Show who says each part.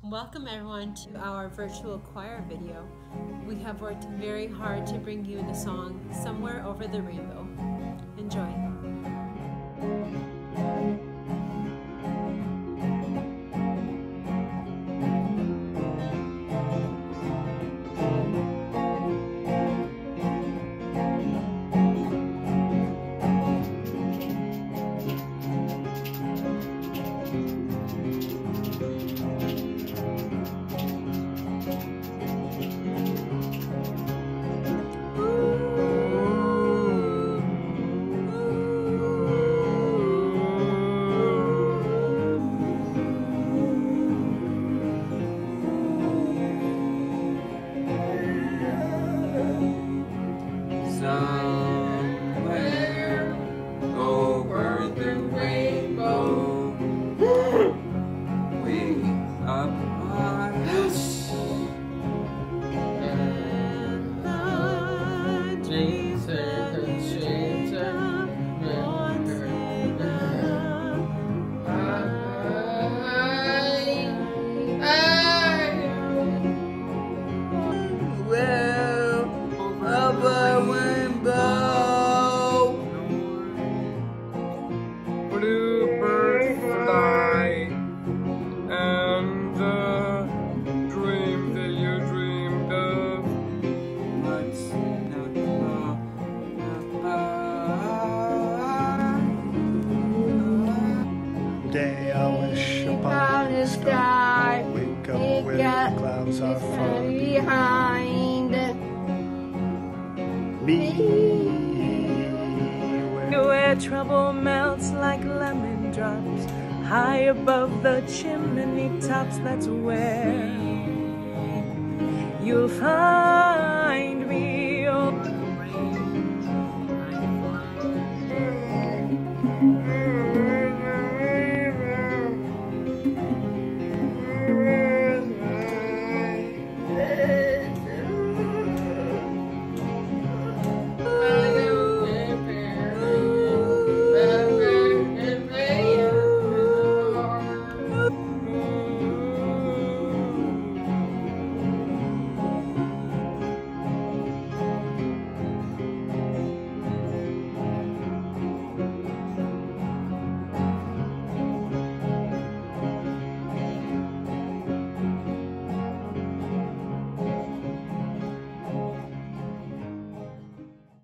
Speaker 1: Welcome everyone to our virtual choir video. We have worked very hard to bring you the song Somewhere Over the Rainbow. Enjoy.
Speaker 2: Somewhere over the rainbow, way up high, and the dreams and shades of bluebirds fly, and the dream that you dreamed of, what's not
Speaker 3: Day I wish upon the sky, wake up where the clouds are far behind me.
Speaker 4: Where trouble melts like lemon drops, high above the chimney tops, that's where you'll find